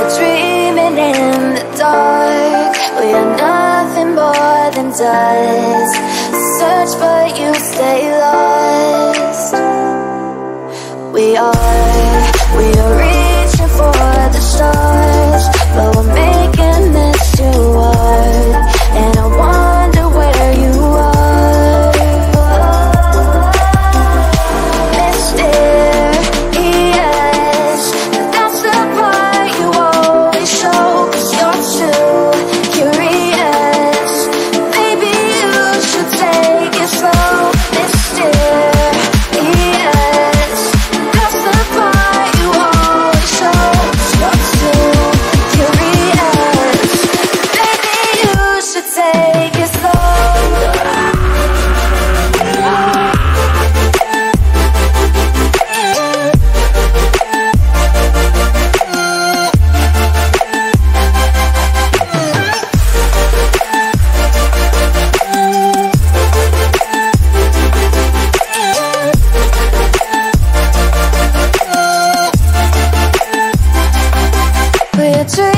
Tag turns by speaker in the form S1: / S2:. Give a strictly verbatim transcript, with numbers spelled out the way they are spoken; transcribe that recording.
S1: We're dreaming in the dark. We are nothing more than dust. Search but you stay lost. We are, we are reaching for the stars, but we're making this too hard. And I wonder where you are. Mysterious, that's the part you always show. 'Cause you're too curious. Maybe you should take it slow. Mysterious, that's the part you always show. 'Cause you're too curious. Maybe you should take it slow. We're